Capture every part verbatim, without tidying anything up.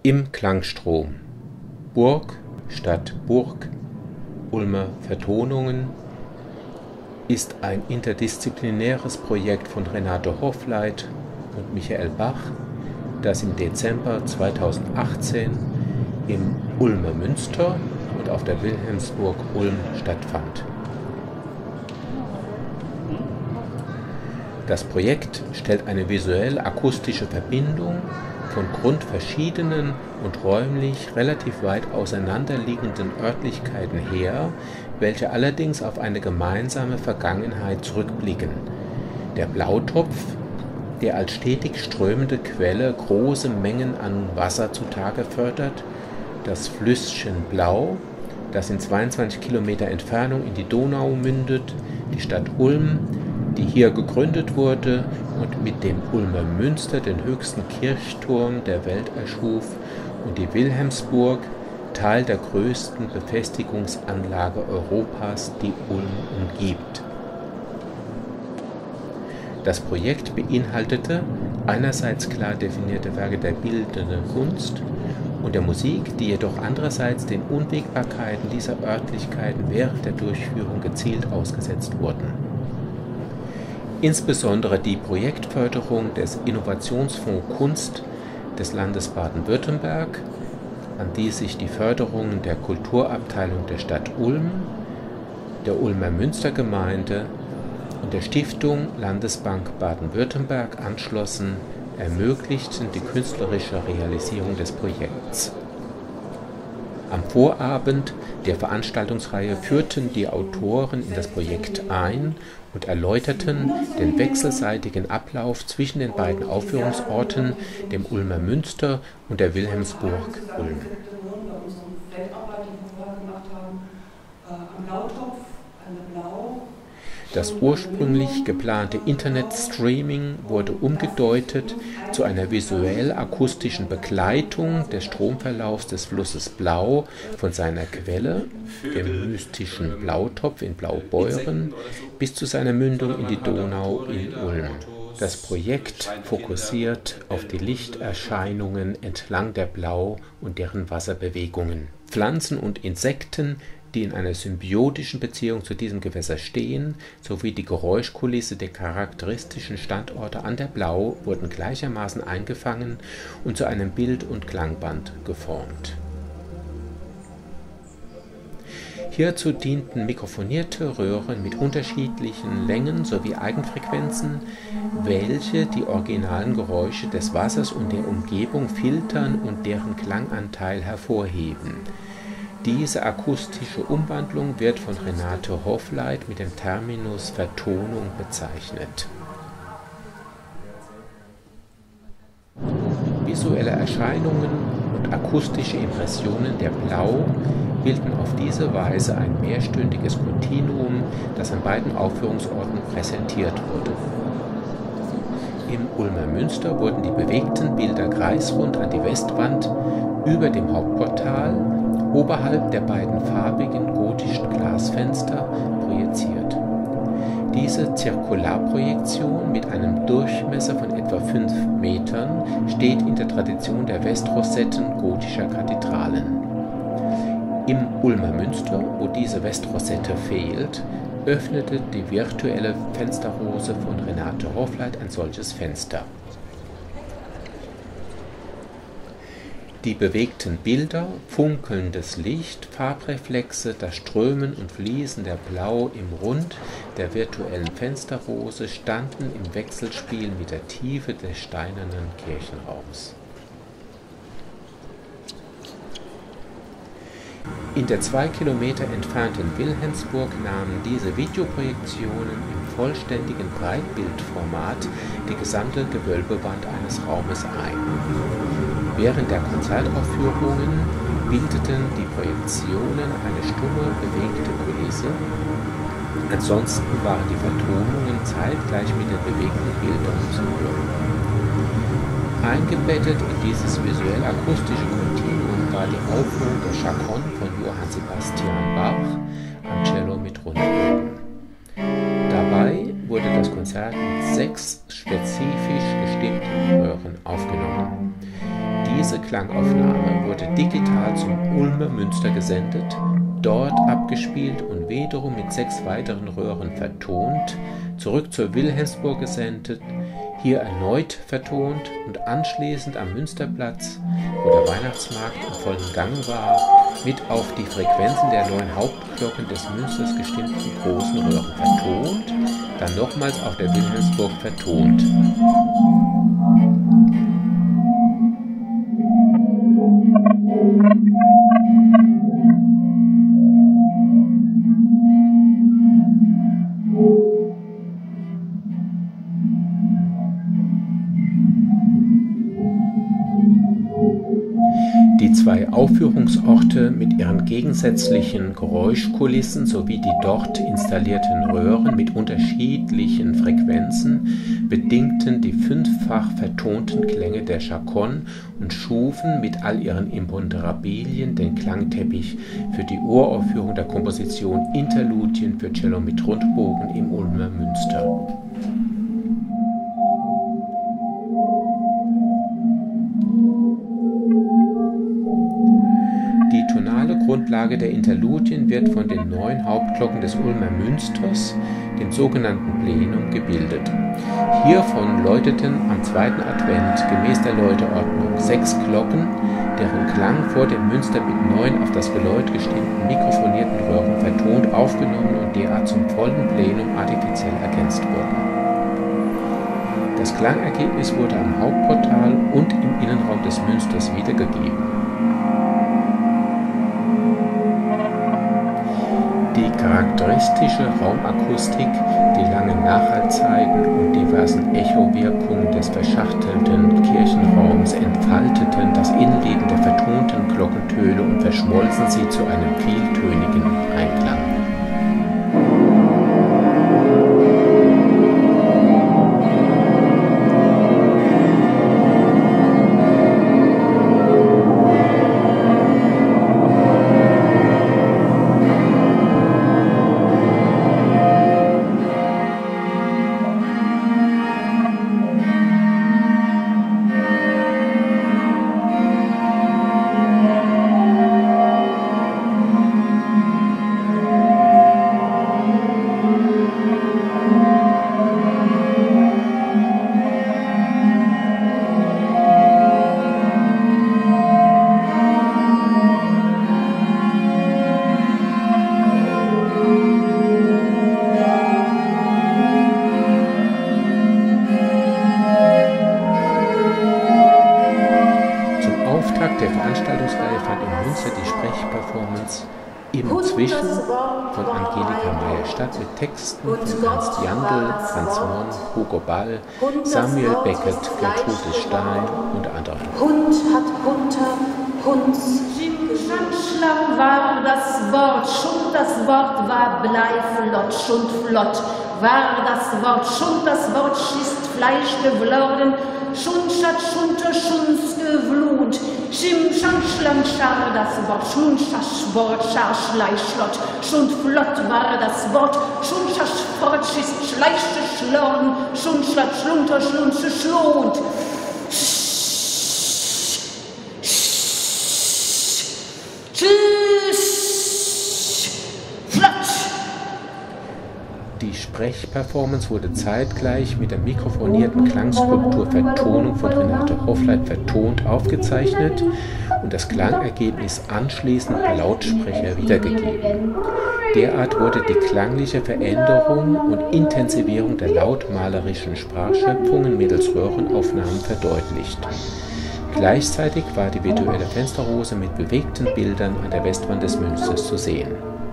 Im Klangstrom. Burg statt Burg, Ulmer Vertonungen ist ein interdisziplinäres Projekt von Renate Hofleit und Michael Bach, das im Dezember zweitausendachtzehn im Ulmer Münster und auf der Wilhelmsburg Ulm stattfand. Das Projekt stellt eine visuell-akustische Verbindung von grundverschiedenen und räumlich relativ weit auseinanderliegenden Örtlichkeiten her, welche allerdings auf eine gemeinsame Vergangenheit zurückblicken. Der Blautopf, der als stetig strömende Quelle große Mengen an Wasser zutage fördert, das Flüsschen Blau, das in zweiundzwanzig Kilometer Entfernung in die Donau mündet, die Stadt Ulm, die hier gegründet wurde und mit dem Ulmer Münster den höchsten Kirchturm der Welt erschuf, und die Wilhelmsburg, Teil der größten Befestigungsanlage Europas, die Ulm umgibt. Das Projekt beinhaltete einerseits klar definierte Werke der bildenden Kunst und der Musik, die jedoch andererseits den Unwägbarkeiten dieser Örtlichkeiten während der Durchführung gezielt ausgesetzt wurden. Insbesondere die Projektförderung des Innovationsfonds Kunst des Landes Baden-Württemberg, an die sich die Förderungen der Kulturabteilung der Stadt Ulm, der Ulmer Münstergemeinde und der Stiftung Landesbank Baden-Württemberg anschlossen, ermöglichten die künstlerische Realisierung des Projekts. Am Vorabend der Veranstaltungsreihe führten die Autoren in das Projekt ein und erläuterten den wechselseitigen Ablauf zwischen den beiden Aufführungsorten, dem Ulmer Münster und der Wilhelmsburg Ulm. Das ursprünglich geplante Internet-Streaming wurde umgedeutet zu einer visuell-akustischen Begleitung des Stromverlaufs des Flusses Blau von seiner Quelle, dem mystischen Blautopf in Blaubeuren, bis zu seiner Mündung in die Donau in Ulm. Das Projekt fokussiert auf die Lichterscheinungen entlang der Blau und deren Wasserbewegungen. Pflanzen und Insekten, die in einer symbiotischen Beziehung zu diesem Gewässer stehen, sowie die Geräuschkulisse der charakteristischen Standorte an der Blau wurden gleichermaßen eingefangen und zu einem Bild- und Klangband geformt. Hierzu dienten mikrofonierte Röhren mit unterschiedlichen Längen sowie Eigenfrequenzen, welche die originalen Geräusche des Wassers und der Umgebung filtern und deren Klanganteil hervorheben. Diese akustische Umwandlung wird von Renate Hofleit mit dem Terminus Vertonung bezeichnet. Visuelle Erscheinungen und akustische Impressionen der Blau bilden auf diese Weise ein mehrstündiges Kontinuum, das an beiden Aufführungsorten präsentiert wurde. Im Ulmer Münster wurden die bewegten Bilder kreisrund an die Westwand über dem Hauptportal oberhalb der beiden farbigen gotischen Glasfenster projiziert. Diese Zirkularprojektion mit einem Durchmesser von etwa fünf Metern steht in der Tradition der Westrosetten gotischer Kathedralen. Im Ulmer Münster, wo diese Westrosette fehlt, öffnete die virtuelle Fensterrose von Renate Hofleit ein solches Fenster. Die bewegten Bilder, funkelndes Licht, Farbreflexe, das Strömen und Fließen der Blau im Rund der virtuellen Fensterrose standen im Wechselspiel mit der Tiefe des steinernen Kirchenraums. In der zwei Kilometer entfernten Wilhelmsburg nahmen diese Videoprojektionen im vollständigen Breitbildformat die gesamte Gewölbewand eines Raumes ein. Während der Konzertaufführungen bildeten die Projektionen eine stumme, bewegte Kulisse. Ansonsten waren die Vertonungen zeitgleich mit den bewegten Bildern zu hören. Eingebettet in dieses visuell-akustische Kontinuum war die Aufführung der Chaconne von Johann Sebastian Bach am Cello mit Rundbogen. Dabei wurde das Konzert mit sechs spezifisch gestimmten Chören aufgenommen. Diese Diese Klangaufnahme wurde digital zum Ulmer Münster gesendet, dort abgespielt und wiederum mit sechs weiteren Röhren vertont, zurück zur Wilhelmsburg gesendet, hier erneut vertont und anschließend am Münsterplatz, wo der Weihnachtsmarkt im vollen Gange war, mit auf die Frequenzen der neuen Hauptglocken des Münsters gestimmten großen Röhren vertont, dann nochmals auf der Wilhelmsburg vertont. Die zwei Aufführungsorte mit ihren gegensätzlichen Geräuschkulissen sowie die dort installierten Röhren mit unterschiedlichen Frequenzen bedingten die fünffach vertonten Klänge der Chaconne und schufen mit all ihren Imponderabilien den Klangteppich für die Uraufführung der Komposition Interludien für Cello mit Rundbogen im Ulmer Münster. Die tonale Grundlage der Interludien wird von den neun Hauptglocken des Ulmer Münsters, dem sogenannten Plenum, gebildet. Hiervon läuteten am zweiten Advent gemäß der Läuteordnung sechs Glocken, deren Klang vor dem Münster mit neun auf das Geläut gestimmten mikrofonierten Röhren vertont aufgenommen und derart zum vollen Plenum artifiziell ergänzt wurden. Das Klangergebnis wurde am Hauptportal und im Innenraum des Münsters wiedergegeben. Die charakteristische Raumakustik, die langen Nachhallzeiten und diversen Echowirkungen des verschachtelten Kirchenraums entfalteten das Innenleben der vertonten Glockentöne und verschmolzen sie zu einem vieltönigen Einklang. Der Veranstaltungsreihe fand in Münster die Sprechperformance Im Zwischen von Angelika Meyer statt mit Texten von Ernst Jandl, Franz Monn, Hugo Ball, Samuel Beckett, Gertrude Stein und anderen. Hund hat Hunter, Hunds. Schimschanschlamm war das Wort, schon das Wort war bleiflott, schon flott war das Wort, schon das Wort schießt Fleisch geworden, schon schat schunter schuns gewlut, schim schanschlang schar das Wort, schon schasch Wort schar schleischlott, schon flott war das Wort, schon schasch fort schießt schleichte schlorn, schon schlatt schlunter schlunze schlont. Die Sprechperformance wurde zeitgleich mit der mikrofonierten Klangskulptur Vertonung von Renate Hoffleit vertont aufgezeichnet und das Klangergebnis anschließend per Lautsprecher wiedergegeben. Derart wurde die klangliche Veränderung und Intensivierung der lautmalerischen Sprachschöpfungen mittels Röhrenaufnahmen verdeutlicht. Gleichzeitig war die virtuelle Fensterrose mit bewegten Bildern an der Westwand des Münsters zu sehen.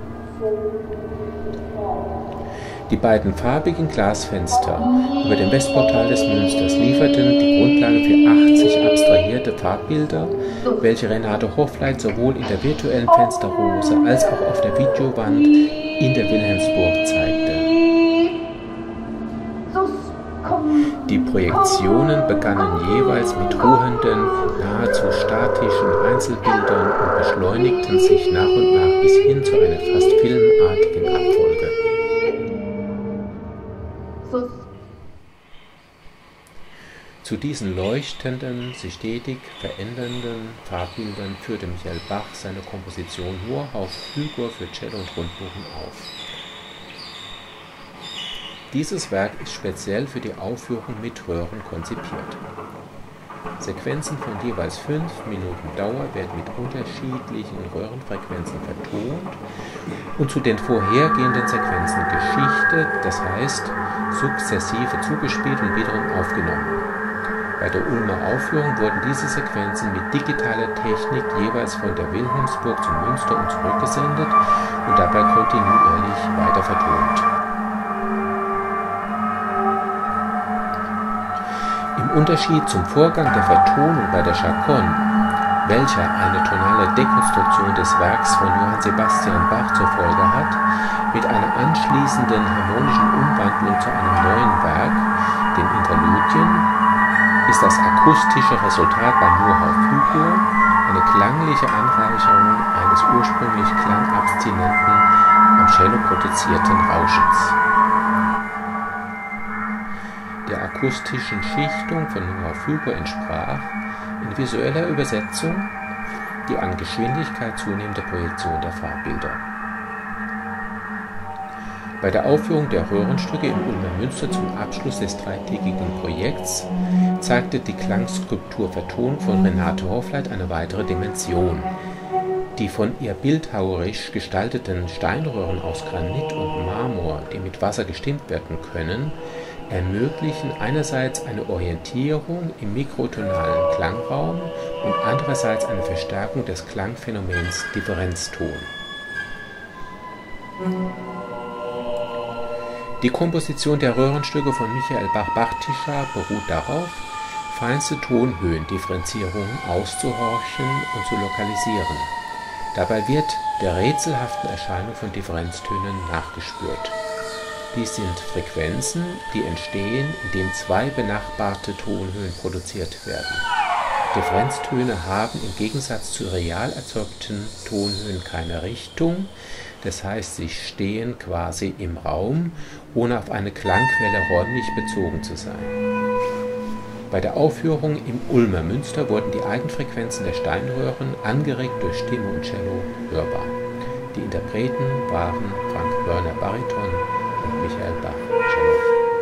Die beiden farbigen Glasfenster über dem Westportal des Münsters lieferten die Grundlage für achtzig abstrahierte Farbbilder, welche Renate Hoffleit sowohl in der virtuellen Fensterrose als auch auf der Videowand in der Wilhelmsburg zeigte. Die Projektionen begannen jeweils mit ruhenden, nahezu statischen Einzelbildern und beschleunigten sich nach und nach bis hin zu einer fast filmartigen Abfolge. Zu diesen leuchtenden, sich stetig verändernden Farbbildern führte Michael Bach seine Komposition nur auf Flügel für Cello und Rundbogen auf. Dieses Werk ist speziell für die Aufführung mit Röhren konzipiert. Sequenzen von jeweils fünf Minuten Dauer werden mit unterschiedlichen Röhrenfrequenzen vertont und zu den vorhergehenden Sequenzen geschichtet, das heißt sukzessive zugespielt und wiederum aufgenommen. Bei der Ulmer Aufführung wurden diese Sequenzen mit digitaler Technik jeweils von der Wilhelmsburg zum Münster und zurückgesendet und dabei kontinuierlich weiter vertont. Im Unterschied zum Vorgang der Vertonung bei der Chaconne, welcher eine tonale Dekonstruktion des Werks von Johann Sebastian Bach zur Folge hat, mit einer anschließenden harmonischen Umwandlung zu einem neuen Werk, den Interludien, ist das akustische Resultat bei Murhau Flugur eine klangliche Anreicherung eines ursprünglich klangabstinenten, am Cello produzierten Rauschens. Der akustischen Schichtung von Murhau Flugur entsprach in visueller Übersetzung die an Geschwindigkeit zunehmende Projektion der Farbbilder. Bei der Aufführung der Röhrenstücke im Ulmer Münster zum Abschluss des dreitägigen Projekts zeigte die Klangskulptur-Vertonung von Renate Hofleit eine weitere Dimension. Die von ihr bildhauerisch gestalteten Steinröhren aus Granit und Marmor, die mit Wasser gestimmt werden können, ermöglichen einerseits eine Orientierung im mikrotonalen Klangraum und andererseits eine Verstärkung des Klangphänomens Differenzton. Die Komposition der Röhrenstücke von Michael Bach-Bachtischer beruht darauf, feinste Tonhöhendifferenzierungen auszuhorchen und zu lokalisieren. Dabei wird der rätselhaften Erscheinung von Differenztönen nachgespürt. Dies sind Frequenzen, die entstehen, indem zwei benachbarte Tonhöhen produziert werden. Differenztöne haben im Gegensatz zu real erzeugten Tonhöhen keine Richtung, das heißt, sie stehen quasi im Raum, ohne auf eine Klangquelle räumlich bezogen zu sein. Bei der Aufführung im Ulmer Münster wurden die Eigenfrequenzen der Steinröhren angeregt durch Stimme und Cello hörbar. Die Interpreten waren Frank Wörner Bariton und Michael Bach Cello.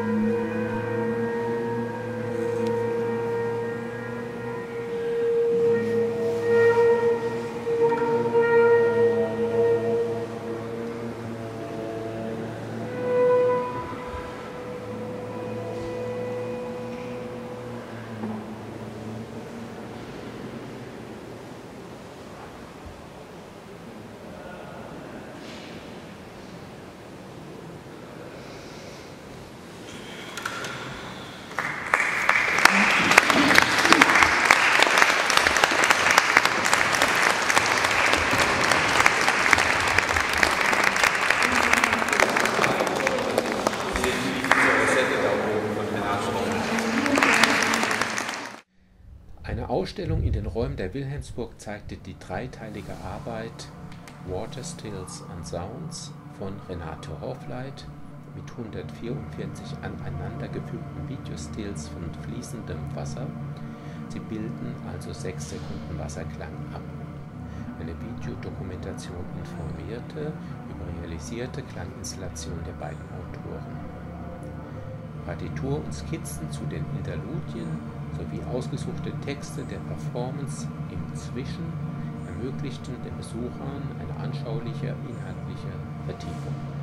Eine Ausstellung in den Räumen der Wilhelmsburg zeigte die dreiteilige Arbeit Water Stills and Sounds von Renate Hofleit mit hundertvierundvierzig aneinandergefügten Videostills von fließendem Wasser. Sie bilden also sechs Sekunden Wasserklang ab. Eine Videodokumentation informierte über realisierte Klanginstallation der beiden Autoren. Partitur und Skizzen zu den Interludien sowie ausgesuchte Texte der Performance im Zwischen ermöglichten den Besuchern eine anschauliche inhaltliche Vertiefung.